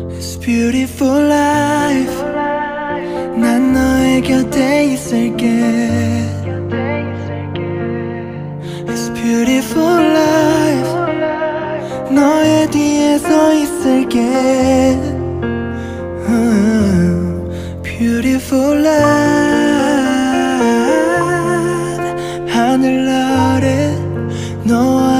It's beautiful life. 난 너의 곁에 있을게. It's beautiful life. 너의 뒤에 서 있을게. Beautiful life. 하늘 아래 너와